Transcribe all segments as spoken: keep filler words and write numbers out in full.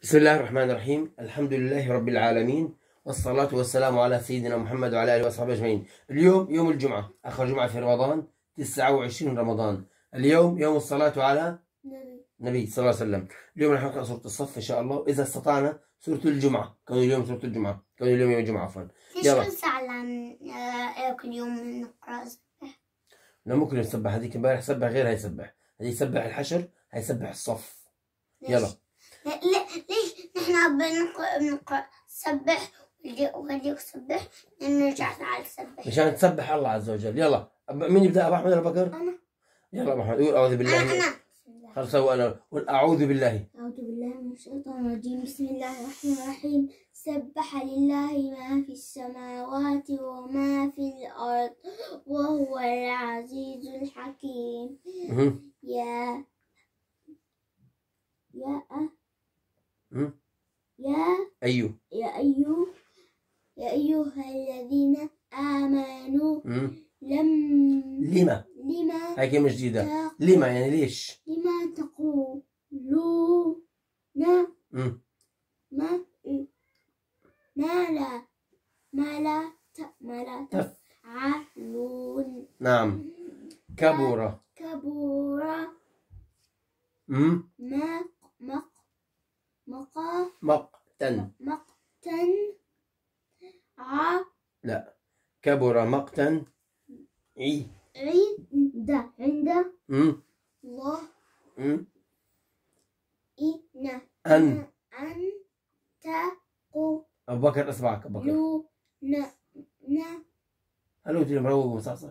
بسم الله الرحمن الرحيم. الحمد لله رب العالمين، والصلاة والسلام على سيدنا محمد وعلى آله وصحبه أجمعين. اليوم يوم الجمعة، آخر جمعة في رمضان، تسعة وعشرين رمضان. اليوم يوم الصلاة على النبي صلى الله عليه وسلم. اليوم راح نقرأ سورة الصف إن شاء الله، إذا استطعنا سورة الجمعة، كون اليوم سورة الجمعة، كون اليوم يوم الجمعة عفوا. يلا. ليش عن كل يوم نقرأ سبح؟ لا ممكن نسبح، هذيك امبارح سبح غير هاي سبح، هذه يسبح الحشر، هاي يسبح الصف. يلا. ليش نحن بنقرأ بنقرأ سبح وهديك سبح نرجع تعال سبح مشان تسبح الله عز وجل. يلا مين يبدأ؟ أبو أحمد ولا بكر؟ أنا. يلا أبو أحمد قول أعوذ بالله. أنا أنا خلص سووا أنا قول أعوذ بالله. أعوذ بالله من الشيطان الرجيم. بسم الله الرحمن الرحيم. سبح لله ما في السماوات وما في الأرض وهو العزيز الحكيم. يا يا أه يا أيوه يا أيها يا أيها الذين آمنوا لم لما لما هاي كلمة جديدة. لما يعني ليش؟ لما تقولون مم. ما ما لا ما لا ما لا تفعلون. نعم. كبر كبر مم. ما مق مقا مقتا مقتا ع لا كبر مقتا عي عند عند مم. الله مم. إن أن أن تقولون أبو بكر أصبعك أبو بكر ن ن هل قلت لي مروق ومصعصع؟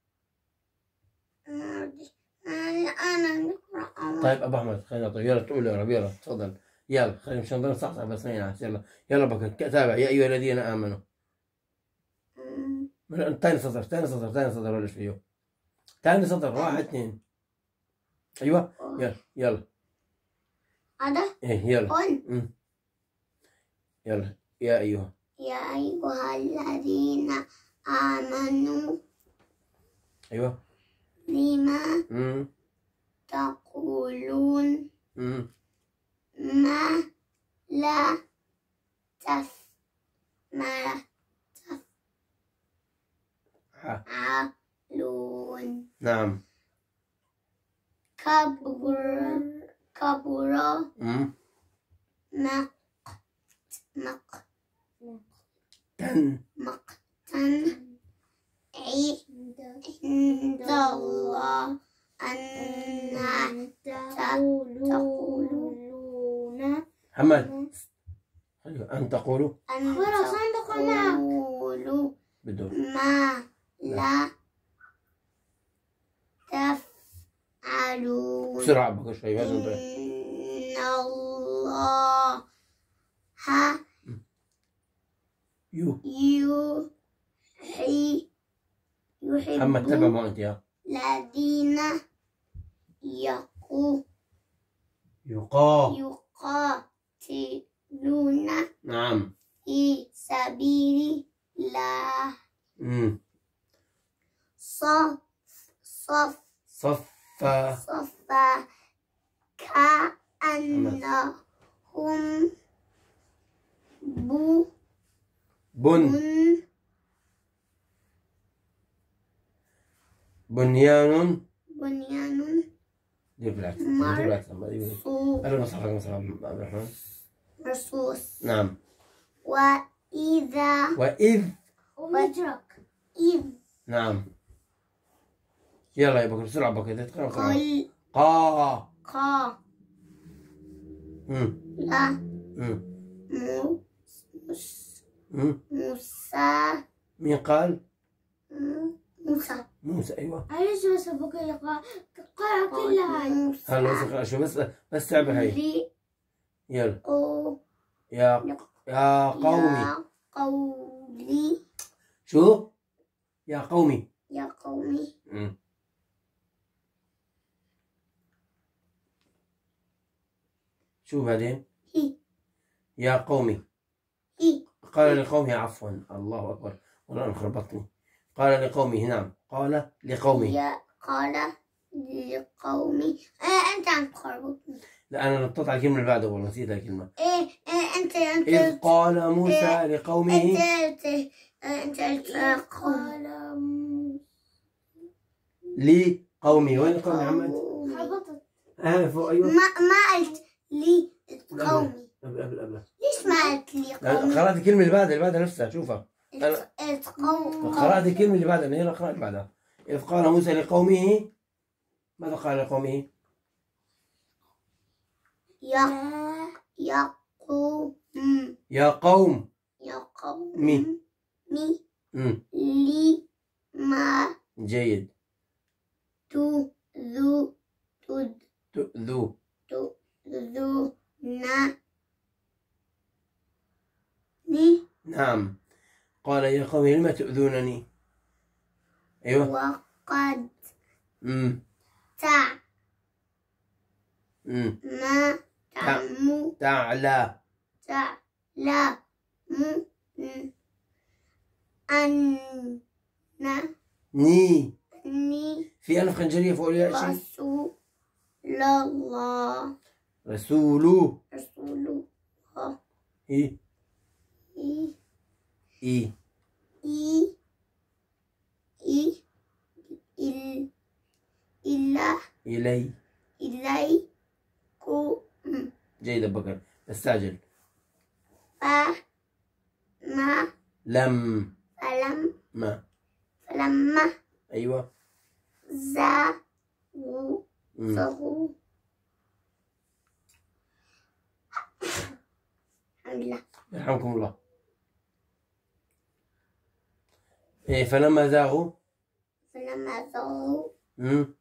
أنا نقرأ. طيب أبو أحمد خلينا طيب يلا تقول يا رب. يلا تفضل يلا خلينا مشان نضل نصحصح بس ما ينعس. يلا يلا بكر تابع. يا أيها الذين آمنوا. ثاني سطر ثاني سطر ثاني سطر ولا فيه؟ ثاني سطر واحد اثنين. أيوه يلا يلا. هذا إيه يلا. قل. يلا يا أيها يا أيها الذين آمنوا أيوه لما مم. تقولون مم. ما لا تف ما تفعلون. نعم. كبر كبر مم. مق مق تن مقتا عند الله أن تقولون محمد أيوه أن تقولوا أن تقولوا بدور ما لا تفعلون. بسرعة بكر شوي ما إن الله يو يحيي محمد تبع ما أنت يا الذين يقو يقا يقاتلون نعم في سبيل الله امم صف صف صفا صفا كأنهم بو بن بنيان بنيان دي بالعكس دي مر- بالعكس أهلا وسهلا وسهلا عبد الرحمن. مرصوص. نعم. وإذا وإذ واترك إذ نعم. يلا يا بكر بسرعة بكر تقرأ قرأ. قل قا قا امم لا امم موس امم موسى مين قال؟ موسى موسى. أيوه عايز بس أبوك يقرأ قرأ كلها. هلا بس اقرأ شو بس بس تعبر هي. يلا يا يا قومي. يا قولي شو؟ يا قومي. يا قومي مم. شو بعدين؟ هي يا قومي. هي قال لقومه عفوا الله أكبر والله أنا خربطني. قال لقومه نعم قال لقومه يا قال لقومي. آه أنت عم تخربطني. لا أنا نطيت على الكلمة اللي بعدها والله نسيت الكلمة. إيه إيه أنت أنت إذ قال موسى لقومه. أنت أنت أنت قال لقومه. وين قوم يا محمد؟ هبطت. آه فوق أيوه. ما ما قلت لي قومي. قبل قبل قبل. ليش ما قلت لي قومي؟ قرأت الكلمة اللي بعدها اللي بعدها نفسها شوفها. قلت قوم. قرأت الكلمة اللي بعدها هي قرأت بعدها. إذ قال موسى لقومه. ماذا قال لقومه؟ يا يا قوم. يا قوم. يا قوم. مي. مي. امم لي ما جيد. تو ذو تد تؤذوا. تو ذو نا ني. نعم. قال يا قوم لم تؤذونني. أيوه. وقد امم تع امم ما تعمو تعلى. تع لا مو أن ني. ني في ألف خنجرية فوق الياء شيء. رسول الله. رسول. رسول الله. إيه إي إيه إي إي إل إلا إلي. إليكم. جيد أبو بكر استعجل. فما لم. فلم ما. فلما أيوه. زاغوا مم. زاغوا الحمد لله. يرحمكم الله. إيه فلما زاغوا. فلما زاغوا امم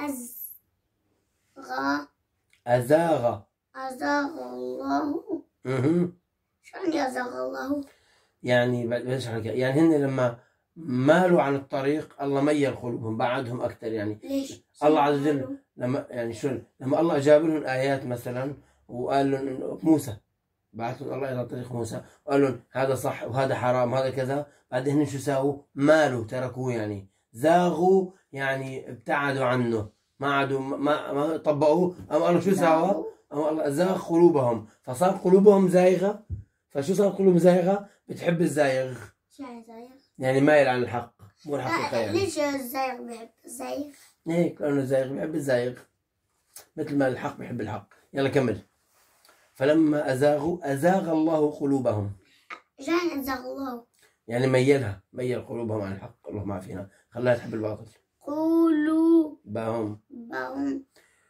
أزغى أزاغ. أزاغ الله. اها شو يعني أزاغ الله؟ يعني بشرح لك يعني هن لما مالوا عن الطريق الله ميل قلوبهم بعدهم أكثر يعني. ليش؟ الله عز وجل لما يعني شو لما الله جاب لهم آيات مثلا وقال لهم إنه موسى بعث لهم الله إلى طريق موسى وقال لهم هذا صح وهذا حرام وهذا كذا بعدين هن شو ساووا؟ مالوا تركوه يعني زاغوا يعني ابتعدوا عنه ما عادوا ما ما طبقوه. أما الله شو ساوى؟ أما الله زاغ قلوبهم فصار قلوبهم زايغة. فشو صار قلوبهم زايغة؟ بتحب الزايغ شو يعني زايغ؟ يعني مايل عن الحق مو الحقيقة لا، يعني. ليش الزايغ بيحب الزايغ؟ هيك لأنه الزايغ بيحب الزايغ مثل ما الحق بيحب الحق. يلا كمل. فلما أزاغوا أزاغ الله قلوبهم. جاي أزاغ الله. يعني ميلها ميل قلوبهم عن الحق. اللهم عافينا خلاها تحب الباطل. قولوا باهم بهم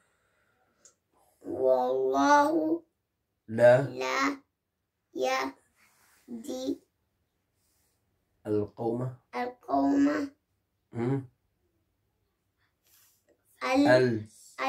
والله لا لا يهدي القوم القوم مم. ال- ال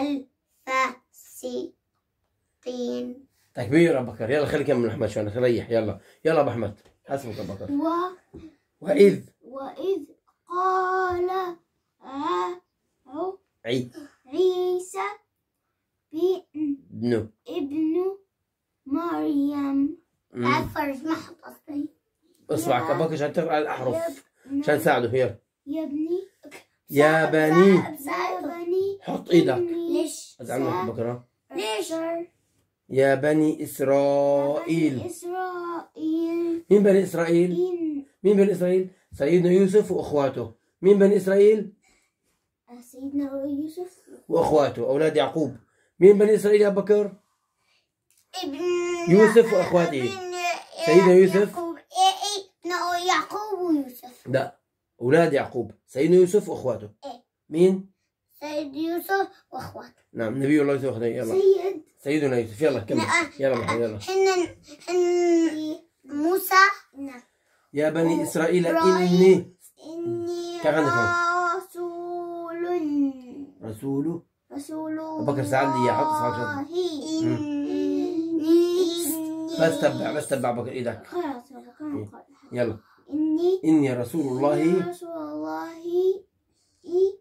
الفاسقين. تكبير أبو بكر. يلا خلي كمل أحمد شو أنا ريح. يلا يلا أبو أحمد حسبك أبو بكر. و وإذ وإذ قال ع- عو- عي عيسى بن ابنه ابن مريم مم. أفرج ما حط أصلي. اصبعك أبو بكر عشان تقرأ الأحرف يا عشان تساعده. يلا يا ابني يا بني يا بني حط إيدك. إني ليش؟ أزعلك أبو بكر. ليش؟ يا بني بني إسرائيل. إسرائيل مين بني إسرائيل؟ إن مين بني إسرائيل؟ سيدنا يوسف وأخواته. مين بني إسرائيل؟ سيدنا يوسف وأخواته أولاد يعقوب. مين بني إسرائيل يا أبو بكر؟ ابن يوسف وأخواته. ابن سيدنا يوسف. يعقوب. إيه إيه لا، يعقوب ويوسف. لا أولاد يعقوب سيدنا يوسف وأخواته. إيه. مين؟ سيد يوسف وأخواته. نعم نبي الله يوسف وأخواته. يلا سيد سيدنا يوسف. يلا كمل. يلا محمد يلا. هن هن موسى. نعم يا بني إسرائيل إبراهيم. إني إني كيف عندك رسول رسول. رسول أبو بكر ساعدني إياه. حط إصبعك شوي. إني بس تبع بس تبع أبو بكر إيدك. خلاص خلاص يلا إني إني رسول الله. رسول الله إي-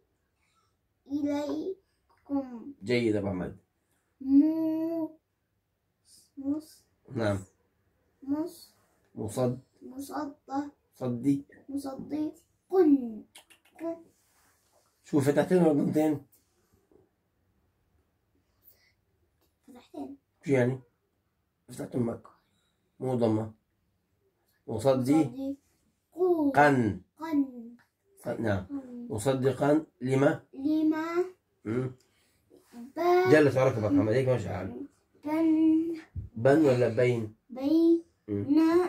إليكم جيد أبو أحمد. مو مص نعم مص مصد مصدق صدي. مصدق كن كن شو فتحتين ولا ضمتين؟ فتحت شو يعني؟ فتحت أمك مو ضمة. مصدقا قن نعم. مصدقا لما لما مم. ب جلس على ركبك محمد هيك ماشي حال. بن بن ولا بين؟ بين مم.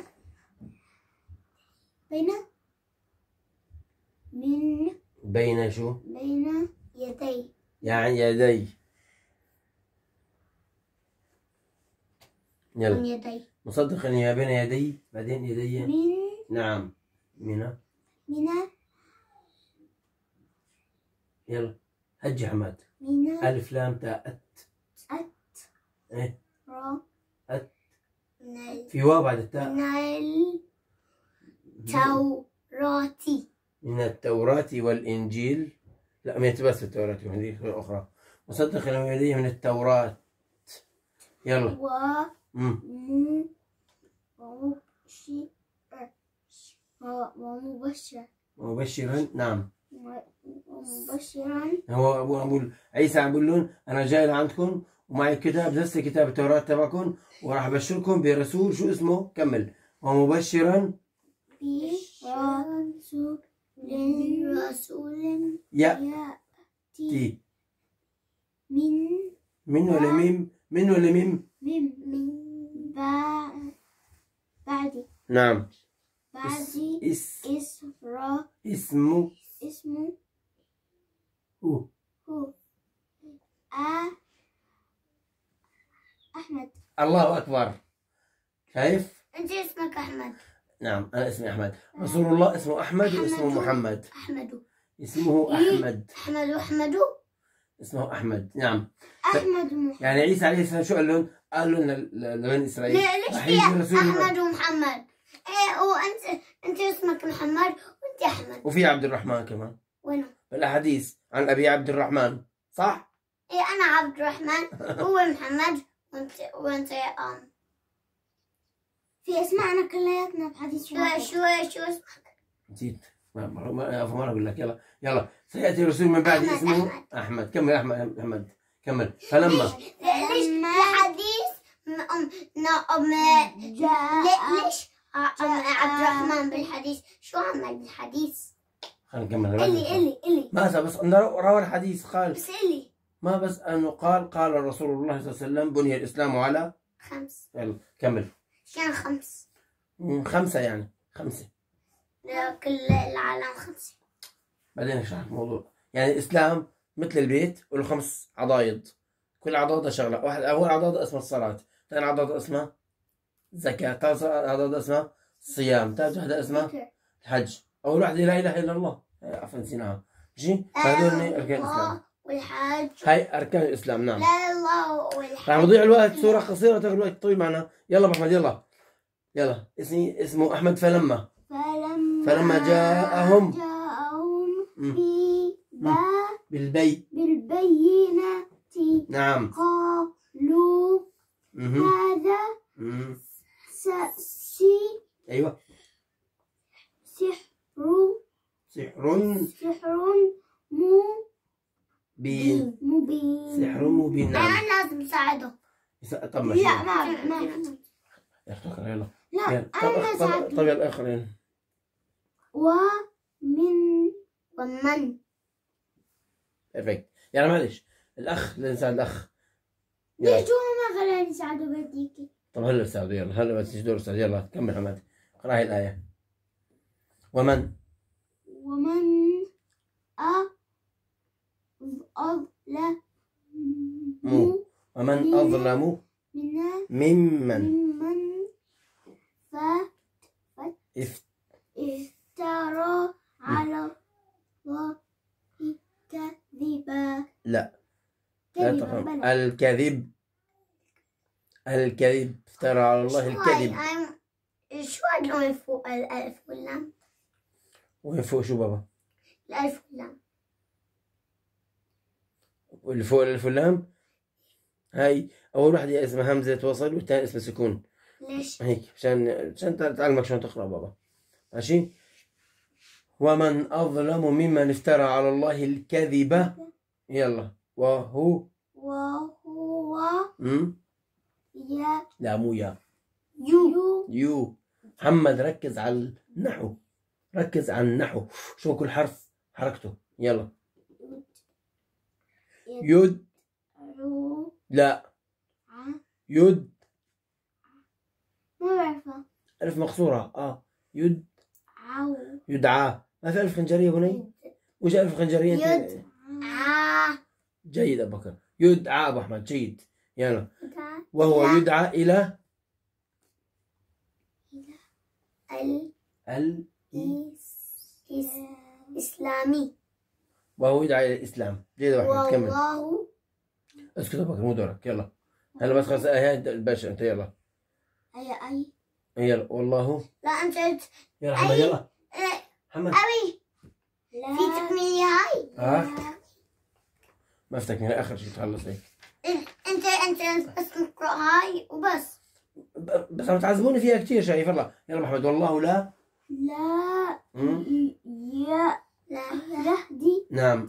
بين من بين شو؟ بين يدي يعني يدي. من يلا يدي. مصدقا يا بين يدي بعدين يدي. من نعم. من من يلا هجي حماد. من ألف لام تاء أت. أت إيه را أت من في واو بعد التاء. التوراة. من التوراة والإنجيل. لا ما بس التوراة والإنجيل الأخرى. مصدقا لما يديه من التوراة. يلا و امم م ومبشر ومبشر مبشرا نعم. ومبشرا. هو ابو ابو عيسى عم بيقول لهم انا جاي لعندكم ومعي كتاب لسه كتاب التوراة تبعكم وراح ابشركم برسول شو اسمه كمل ومبشرا برسول رسول يأتي يأتي من من ولا ميم من ولا ميم من من بعد بعد نعم. بعد اس إسراء اسمه اسمه هو هو أ أحمد. الله اكبر. شايف؟ أنت اسمك أحمد. نعم انا اسمي احمد. رسول الله اسمه احمد واسمه محمد. أحمد. اسمه احمد. أحمد وأحمد. اسمه احمد نعم. أحمد محمد. يعني عيسى عليه السلام شو قال لهم؟ قال لهم لبني اسرائيل ليش راح في يجي رسول أحمد ومحمد؟ إيه وأنت أنت اسمك محمد وأنت أحمد. وفي عبد الرحمن كمان وينه؟ بالاحاديث عن ابي عبد الرحمن صح؟ إيه أنا عبد الرحمن هو محمد وأنت وأنت آم في أسماءنا كلياتنا بحديث شو واحد. شو شو اسمك؟ نسيت ما ما ما ما اقول لك. يلا يلا سياتي رسول من بعد أحمد، اسمه أحمد. احمد. كمل احمد احمد كمل. فلما ليش الحديث م- م- ن- م- جاء لي- ليش ع- جاء- عبد الرحمن بالحديث؟ شو عمل بالحديث؟ خلينا نكمل. إلي إلي إلي ماذا بس روى الحديث قال بس إلي ما بس انه قال قال رسول الله صلى الله عليه وسلم بني الاسلام على. خمس. يلا كمل. شان خمس؟ مم، خمسه يعني خمسه. لا، كل العالم خمسة. بعدين اشرح لك الموضوع. يعني الاسلام مثل البيت وله خمس عضايض كل عضاضة شغلة. واحد أول عضاضة اسمها الصلاة، ثاني عضاضة اسمها زكاة، ثالث عضاضة اسمها الصيام، ثالث وحدة اسمها ذكر. الحج. أول وحدة لا إله إلا الله عفوا نسيناها. ماشي فهذول أركان الإسلام. والحج. هاي أركان الإسلام نعم. لا الله والحج. راح نضيع الوقت، سورة قصيرة تاخذ وقت طويل معنا. يلا أبو أحمد يلا يلا. اسمي اسمه أحمد. فلما فلما فلما جاءهم جاءهم مم. بما بالبيت بالبينات نعم. قالوا مهم. هذا مم. س- سي- أيوه سحر سحر سحر بين. مبين. سحر مبين نعم. أنا لازم أساعده. يس- طب لا ماشي ما ما يا أخي اقرأ يلا. لا يلا. طب أنا طب ساعدت. طب يلا آخرين. ومن ومن بيرفكت. يعني معلش الأخ لازم نساعد الأخ. ليش يلا. هو ما خلاني ساعده بديكي؟ طب هلا استاذ يلا هلا بس دور استاذ. يلا كمل حماد اقرا هاي الآية. ومن ومن أ أظلم مو ومن أظلم من ممن ممن ف اف افترى على الله كذبا. لا لا كذبا تفهم. بلى. الكذب الكذب افترى على الله الكذب. شو هاد الألف فوق الألف واللام؟ وين فوق شو بابا؟ الألف واللام. واللي فوق الألف واللام هاي أول واحدة اسمها همزة وصل والثاني اسمه سكون. ليش؟ هيك عشان عشان تعلمك شلون تقرأ بابا. ماشي. ومن أظلم ممن افترى على الله الكذب. يلا وهو وهو مم؟ يا لا مو يا. يو يو. محمد ركز على النحو، ركز على النحو، شو كل حرف حركته. يلا. يد. رو لا. ع يد. ما بعرفها. ألف مقصورة. اه يد. عو يدعى. ما في ألف خنجرية بني؟ وش ألف خنجرية أنت؟ يد ع جيد أبو بكر. يدعى أبو أحمد. جيد. يلا. دع وهو لا. يدعى إلى ال ال إس إسلامي. وهو يدعى إلى الإسلام. جيد أبو أحمد. كمل. والله اسكت أبو بكر مو دورك. يلا. هلا بس خلاص هاي الباشا أنت. يلا. أي أي يلا. والله. لا أنت قلت يلا محمد. يلا إيه، محمد. أبي لا في تكميلية هاي. ها ما افتك من آخر شيء تخلص هيك. إيه، أنت أنت بس نقرأ هاي وبس. ب- بس عم تعذبوني فيها كثير شايف. يلا يلا محمد. والله لا. لا مم. ي- يا لا يهدي نعم.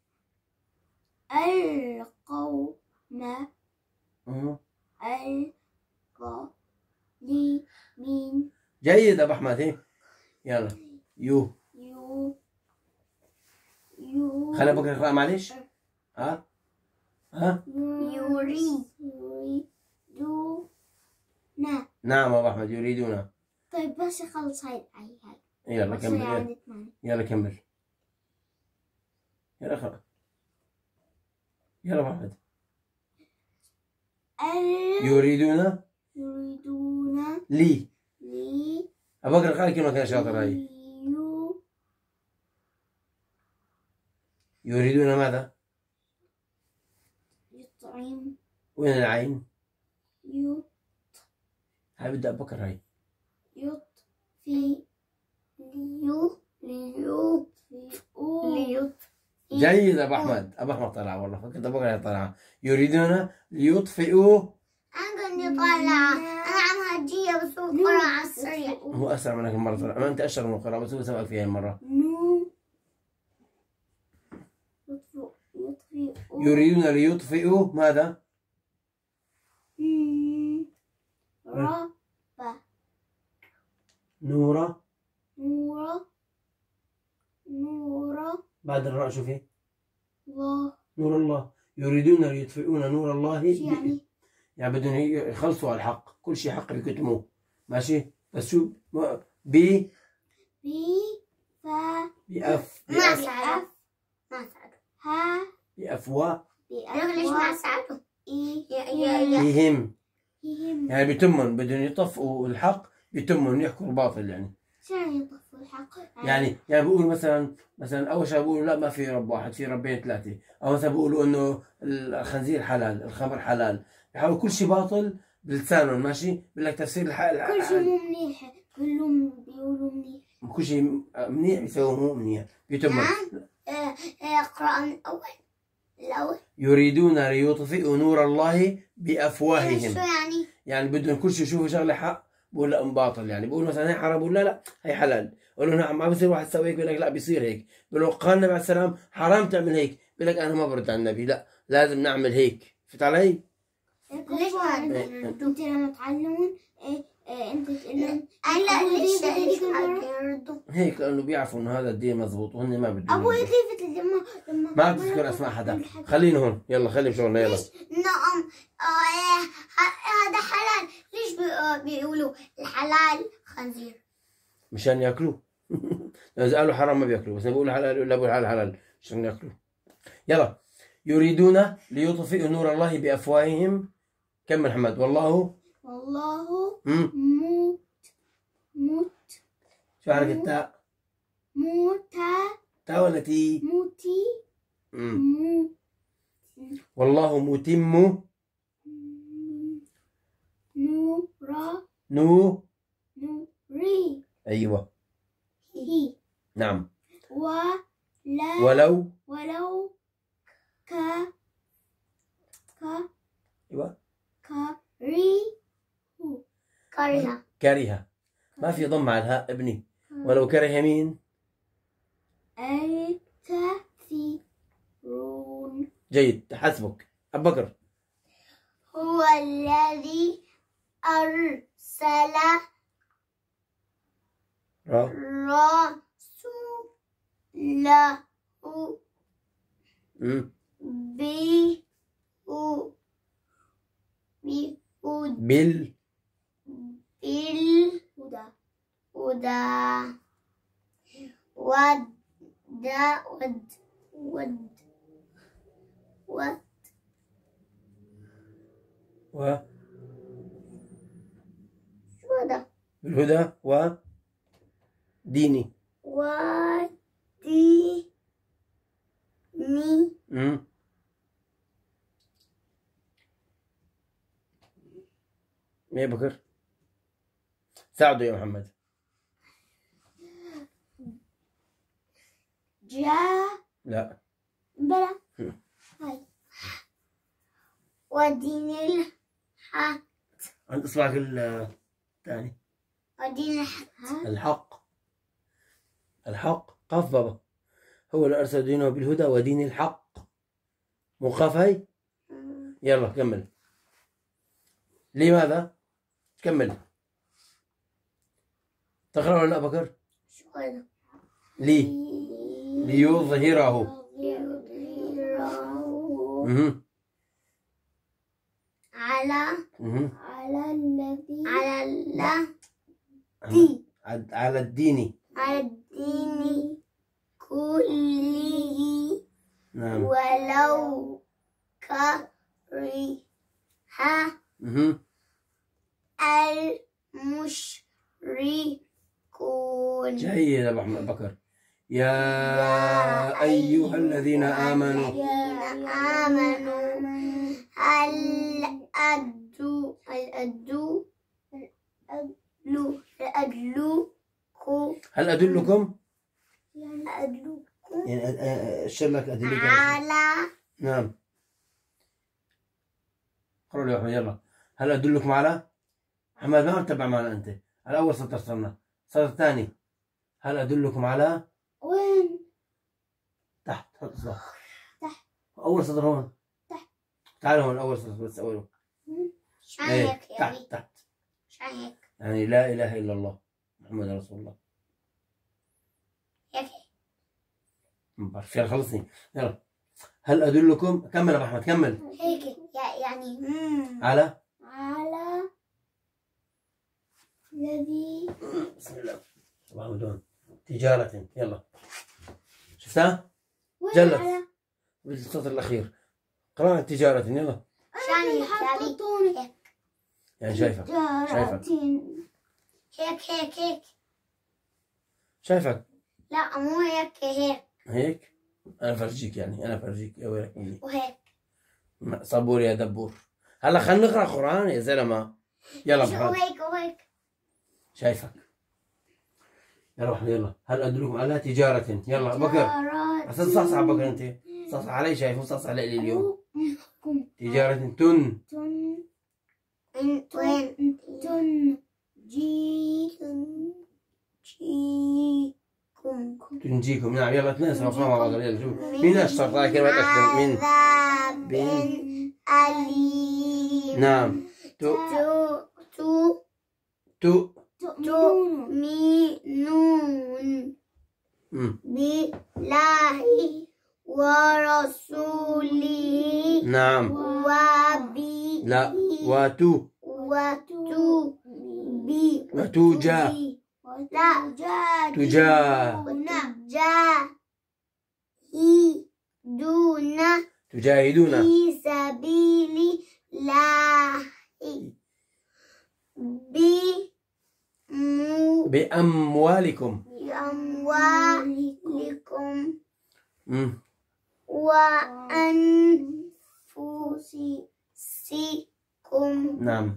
القوم مم. الظالمين. جيد أبو أحمد. هي يلا. يو. يو يو خلي بكره اقرا معلش. ها ها يريد. يريدون. نعم أبو أحمد. يريدون. طيب بس يخلص هاي الآية هاي. يلا بس كمل. هي يلا, عندي ثمانية. يلا كمل. يلا اقرا. يلا أبو أحمد. ال- يريدون يريدون لي. لي أبو بكر قال كلمة كان شاطر هاي. يو يريدون ماذا؟ يطعم وين العين؟ يو هاي بدأ أبو بكر. هاي يطفي ليو ليو يطفئوا. ليو جيد أبو أحمد. أبو أحمد طلع والله. فكرت أبو بكر طلع. يريدون ليطفئوا. أنا كنت طالعة. أنا عم هجية بس هو قرأ على السريع. هو أسرع منك المرة طلع. ما أنت أشهر من القراءة بس هو سبقك فيها المرة. نو يطفئ يطفئوا. يريدون ليطفئوا ماذا؟ مم. رب نورا. نور نور بعد الراء شو في؟ الله. نور الله. يريدون ليطفئون نور الله ب... شو يعني؟ يعني بدهم يخلصوا على الحق. كل شيء حق بيكتموه. ماشي. بس شو ما- ب بي فا بأف ما بأف ساعده. ما ساعده. ها بأفواه أنا ليش ما ساعده؟ إي يا يا يا فيهم. فيهم. يعني بيتمن بدهم يطفئوا الحق بيتمن يحكوا الباطل يعني. شو يعني يطفوا الحق؟ يعني يعني بيقولوا مثلا مثلا اول شيء بيقولوا لا ما في رب واحد في ربين ثلاثه. او مثلا بيقولوا انه الخنزير حلال الخمر حلال. بيحاولوا كل شيء باطل بلسانهم. ماشي. بقول لك تفسير الحق. كل شيء مو منيح. كلهم بيقولوا منيح. كل شيء منيح بيسووا مو منيح بيتمن. نعم. آه، آه، اقرأ من الأول. الأول يريدون ليطفئوا نور الله شو بافواههم. يعني؟ يعني بدهم كل شيء يشوفوا شغله حق بقول لا ام باطل. يعني بقول مثلا هي حرام بقول لا لا هي حلال. بقول له نعم ما بصير واحد يسوي هيك بقول لك لا بيصير هيك. بقول له قال النبي عليه السلام حرام تعمل هيك بقول لك انا ما برد على النبي لا لازم نعمل هيك. فهمت علي؟ ليش ما انت انت لما تعلمون ايه ايه انت تقول لهم هلا أبو ليش يضيف ليش هذيك ما المرة. يردوا؟ هيك لانه بيعرفوا انه هذا الدين مزبوط وهن ما بدهم. ابو يضيف لما لما ما بتذكر اسماء حدا. خلينا هون. يلا خلي بشغلنا. يلا. نعم. آه، ه- هذا حلال. ليش بي- آه، بيقولوا الحلال خنزير؟ مشان ياكلوه. اذا قالوا حرام ما بياكلوه بس بيقولوا حلال ولا بيقولوا حلال حلال عشان ياكلوه. يلا. يريدون ليطفئوا نور الله بافواههم. كمل محمد. والله والله امم موت موت شو حركة التاء؟ موتا تاء ولا تي؟ موتي مم. مو والله متم نورا نو. نوري ايوه هي نعم. ولا ولو ولو ك ك ايوه كري كره. كره. ما في ضم على الهاء ابني. ولو كره مين؟ الكثيرون. جيد. حسبك أبو بكر. هو الذي أرسل را رسوله مم. بالهدى بال بالهدى ود ود ود ود و شو هذا؟ بالهدى و ديني. وديني مم. يا بكر ساعده يا محمد. جاء لا بلا هاي ودين الحق عند اصبعك الثاني. ودين الحق الحق الحق قاف بابا. هو اللي ارسل دينه بالهدى ودين الحق. مو قاف هاي. يلا كمل. لماذا؟ كمل. تقرأ ولا لا بكر؟ شو هذا؟ لي ليظهره ليظهره مهم. على مهم. على الذي على الذي عد- على الدين. على الدين كله نعم. ولو كره مهم. المشركون. جيد يا أبو أحمد بكر. يا أيها الذين آمنوا الذين آمنوا هل أدوا هل أدوا أدلوا أدلوكم هل أدلكم؟ أدلوكم يعني أ- أ- أشر لك أدلك. على نعم. قرأوا لي يا أحمد يلا. هل أدلكم على؟ محمد ما متبع معنا أنت. على أول سطر صرنا. السطر الثاني. هل أدلكم على؟ وين؟ تحت حط إصبع. تحت. أول سطر هون. تحت. تعال هون أول سطر بس أوله. شان إيه هيك يا تحت بي تحت. شان هيك يعني لا إله إلا الله محمد رسول الله. هيك ما بعرف يلا خلصني يلا. هل أدلكم؟ كمل يا أبو أحمد كمل. هيك يا- يعني مم. على على الذي بسم الله طبعا بدون تجارة يلا. شفتها؟ وين جلس. على بالسطر الأخير قراءة تجارة يلا. شان هيك يا بي هيك يعني شايفك شايفك هيك هيك هيك شايفك لا مو هيك هيك هيك. أنا فرجيك يعني أنا فرجيك يا ويلك مني. وهيك صبور يا دبور. هلا خلينا نقرأ قرآن يا زلمة. يلا شو محمد هيك وهيك شايفك. يلا أحمد يلا. هل أدلكم على تجارة يلا بكر. أصلا صحصح بكر أنت. صحصح علي شايف وصحصح علي اليوم. تجارة تن تن وين تن جي جيكم تنجيكم. نعم يلا اثنين سوا مع بعض يلا شوف مين اشطر طيب كلمة أكثر من عذاب بن أليم. نعم تو تو تو تو تؤمنون مم. بالله ورسوله نعم وبي لا وتو وتو بي وتوجا لا تجا تجاهدون تجاهدون في سبيل الله بمو- بأموالكم. بأموالكم مم. وأنفسكم نعم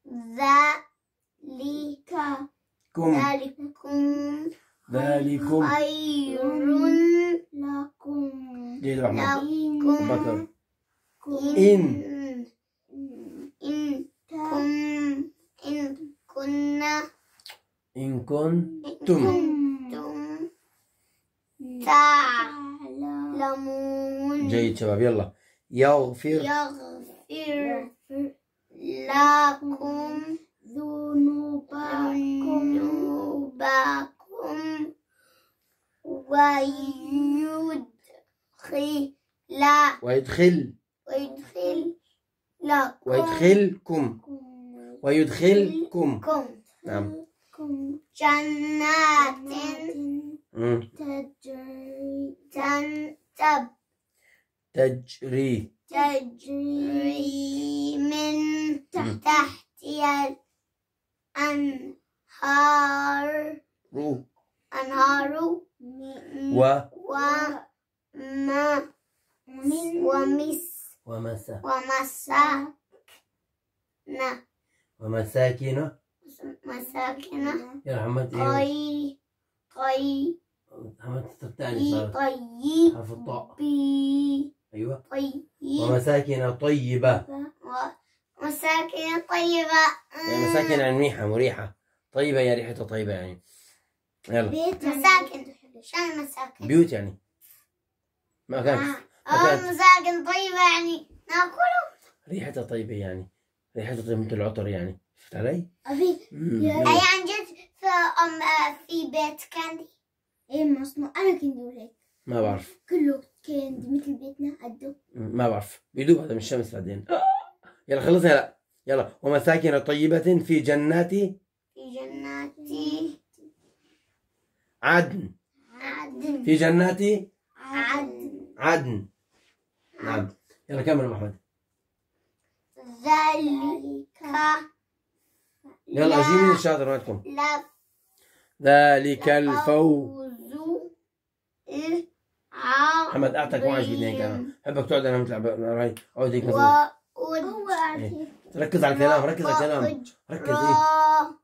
ذلك كم ذلكم ذلكم خير لكم جيد الرحمن لكم بكر. إن إن كن إن كنا إن كنتم كنتم تعلمون. جيد شباب يلا. يغفر يغفر لكم ذنوبكم ذنوبكم ويدخل ويدخل ويدخل لكم ويدخلكم ويدخلكم كم نعم جنات مم. تجري تنتب تجري تجري من تحتها الأنهار رو أنهار و وما ومس ومسا ومساكن ومساكن مساكن يا محمد ايه طي طي محمد الثاني صارت طي حرف الطاء بي ايوه طي ومساكن طيبة ومساكن طيبة يعني مساكن يعني منيحة مريحة طيبة يا ريحتها طيبة يعني يلا بيت مساكن شان مساكن بيوت يعني ما كانت اه آه، مساكن طيبة يعني ناكله ريحتها طيبة يعني ريحتها طيبة مثل العطر يعني شفت علي؟ أبي مم. يا- يلا. أي عن جد في أم آه، في بيت كاندي إيه مصنوع أنا كنت أقول هيك ما بعرف كله كان مثل بيتنا قده. مم، ما بعرف بيدوب هذا من الشمس بعدين يلا خلصنا لا يلا ومساكن طيبة في جنات في جنات عدن عدن في جنات عدن عدن نعم يلا كمل محمد ذلك يلا جيب من الشاطر مالكم لا ذلك الفوز الفوز العظيم محمد اعطاك واحد بدنا هيك انا بحبك تقعد انا مثل هاي اقعد هيك مثل هو وأد عارف ركز على الكلام ركز على الكلام ركز ايه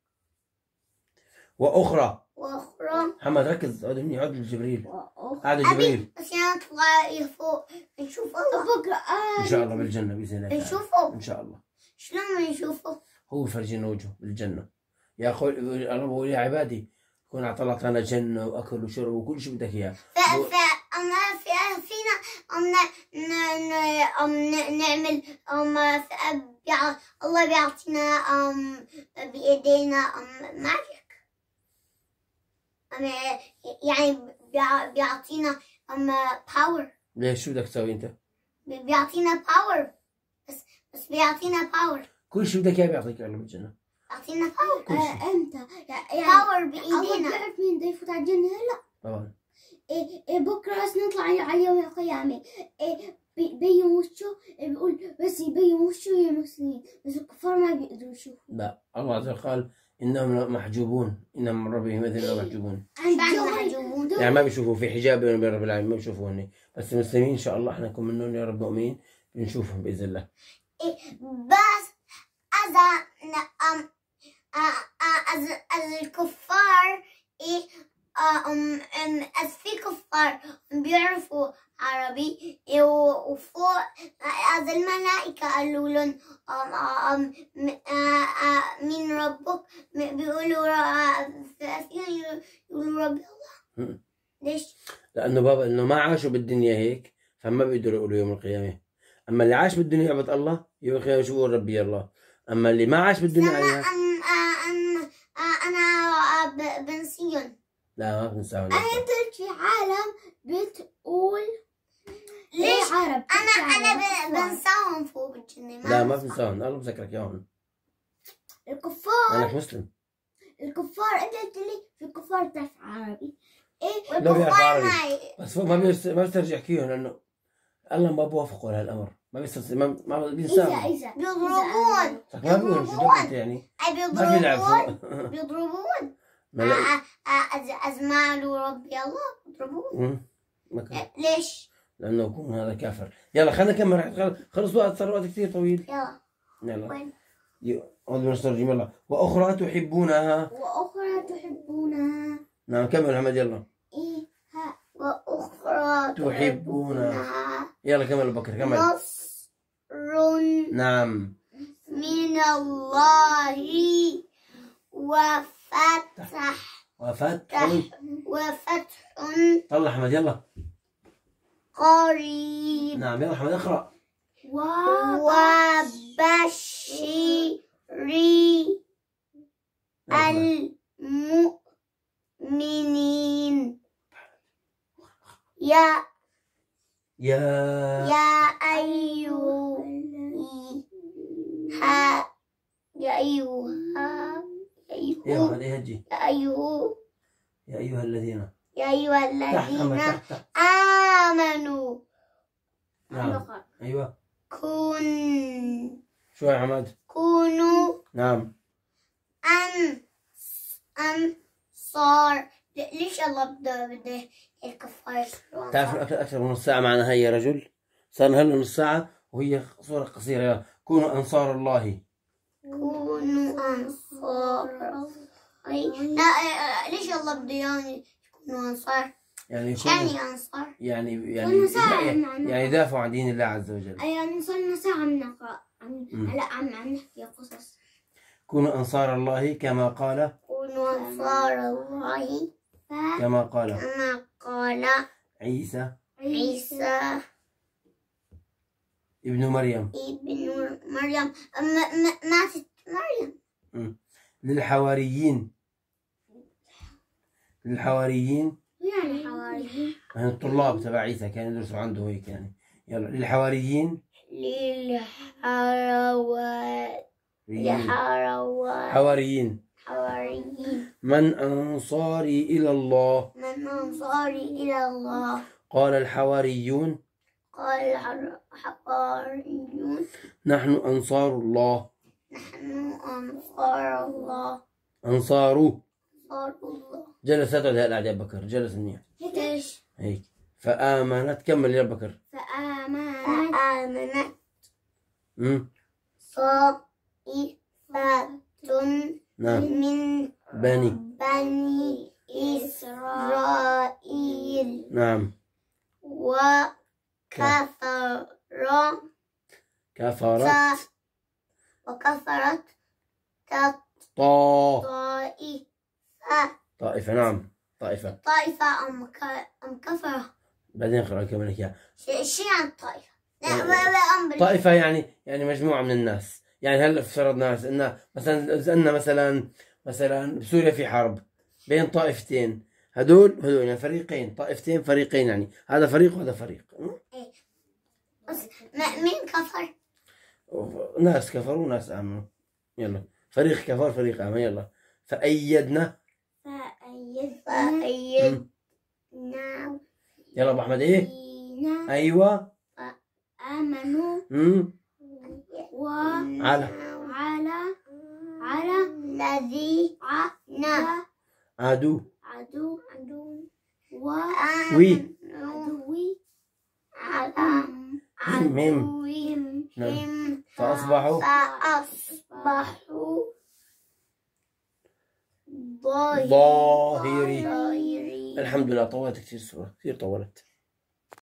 واخرى وأخرى محمد ركز اقعد مني اقعد من جبريل وأخرى قاعد جبريل بس نطلع فوق نشوف الله بكرة ان شاء الله بالجنه باذن الله تعالى. نشوفه ان شاء الله شلون نشوفه هو فرجينا وجهه بالجنه يا اخوي الله بقول يا عبادي كون اعطلتنا جنه واكل وشرب وكل شيء بدك اياه ف ف أما في فينا أم ن ن أم ن- نعمل أم ف- بيع- الله بيعطينا أم بإيدينا أم ماجيك أم يعني بيع- بيعطينا أم باور ليش شو بدك تسوي انت؟ بيعطينا باور بس بس بيعطينا باور كل شيء بدك اياه بيعطيك الله بالجنه بيعطينا باور كل شيء آه، امتى يعني باور أول بإيدينا بيعرف مين بده يفوت على الجنة هلا. طبعا إيه إيه بكرة بس نطلع على يوم القيامة إيه بي- بين وشه إيه بيقول بس يبين وشه يا مسلمين بس الكفار ما بيقدروا يشوفوا. لا الله عز وجل قال انهم محجوبون انهم من ربهم مثل محجوبون عن بعدنا جد محجوبون. يعني ما بيشوفوا في حجاب بينهم وبين رب العالمين ما بيشوفوهن بس المسلمين ان شاء الله احنا نكون منهم يا رب مؤمنين بنشوفهم باذن الله بس إذا ن- أم آ- آ- إذا إذا الكفار إيه آ- أم أم إذا في كفار بيعرفوا عربي إيه و- وفوق إذا الملائكة قالوا لهم أم أم م- آ- آ- مين ربك م- بيقولوا را- ف- فيهم يقولوا ربي الله. م. ليش؟ لانه بابا انه ما عاشوا بالدنيا هيك فما بيقدروا يقولوا يوم القيامه اما اللي عاش بالدنيا يعبد الله يوم القيامه شو بقول ربي الله اما اللي ما عاش بالدنيا سما عليها أم آ- أم آ- أنا ب- بنسيهم. لا ما بنساهم أنا قلت في عالم بتقول ليش؟ إيه عرب انا انا ب- الكفار. بنساهم فوق بالجنة لا ما بنساهم الله بذكرك اياهم الكفار لانك مسلم الكفار انت قلت لي في كفار بتعرف عربي ايه لا بيعرف والكفار عربي ما بس ما بيرس- ما بيسترجع يحكيهم لانه الله ما بوافقه لهالامر ما بيسترجع ما ما اذا بينساهم اذا بيضربون صح ما بيقولوا شو جبت يعني اي ما في لعب بيضربون فوق بيضربون ملاك ازمالوا ربي الله بيضربون مم. ما كان. ليش؟ لانه يكون هذا كافر يلا خلينا نكمل خل- خلص وقت صار وقت كثير طويل يلا يلا وين؟ أعوذ بالله من الشيطان الرجيم يلا وأخرى تحبونها واخرى تحبونها نعم كمل محمد يلا ايه ها واخرى تحبونها. يلا كمل أبو بكر كمل نصر نعم من الله وفتح وفتح وفتح طلع أحمد يلا قريب نعم يلا أحمد اقرأ وبشر المؤمنين. يا يا يا أيها يا أيها يا ايوه أيها هذه هجي. يا أيها يا ايها الذين يا أيها تحت أما الذين تحت تحت. آمنوا. نعم ايوه كن شو يا حماد؟ كونوا نعم أن أنصار. ليش الله بده بده الكفار يصيروا تعرف أنصار؟ أكثر أكثر من نص ساعة معنا هاي يا رجل، صار هلا نص ساعة وهي صورة قصيرة. يلا كونوا أنصار الله. كونوا أنصار. أي لا آه، ليش الله بده يعني يكونوا أنصار؟ يعني إيش يكونوا يعني أنصار؟ يعني يعني كنا ساعة يعني, معنا. يعني يدافعوا عن دين الله عز وجل. يعني صرنا ساعة عم نقرأ عم مم. هلا عم عم نحكي قصص. كونوا أنصار الله كما قال كونوا أنصار الله كما قال كما قال عيسى عيسى ابن مريم ابن مريم. م- م- ماتت مريم. مم. للحواريين للحواريين يعني حواريين. يعني الطلاب تبع عيسى كانوا يدرسوا عنده هيك يعني. يلا للحواريين للحروات للحروات حواريين حواريين. من أنصاري إلى الله من أنصاري إلى الله؟ قال الحواريون قال الحواريون نحن أنصار الله. نحن أنصار الله. أنصار أنصار الله. جلس اقعد هلا يا بكر، جلس منيح ليش؟ هيك. فآمنت كمل يا بكر. فآمنت فآمنت امم طائفة نعم من بني بني إسرائيل نعم وكفر كفرت وكفرت طا طائفة طائفة. نعم طائفة. طائفة أم ك- أم كفرة. بعدين اقرأ كمان لك اياها. شو يعني الطائفة؟ لا يعني- ما ما أمر. طائفة يعني يعني مجموعة من الناس. يعني هلا افترضنا ان مثلا إذا ان مثلا مثلا بسوريا في حرب بين طائفتين، هدول هدول يعني فريقين، طائفتين فريقين، يعني هذا فريق وهذا فريق. بس ما- مين كفر؟ ناس كفروا وناس آمنوا. يلا فريق كفر فريق آمن. يلا فأيدنا فأيدنا فأيدنا يلا أبو أحمد إيه؟ أيوة آمنوا امم وعلى على على على الذي عنا عدو عدو عدو و وي عدوي على ميم عدوهم نعم. فأصبحوا فأصبحوا ظاهرين. ظاهرين. الحمد لله طولت كثير السورة، كثير طولت.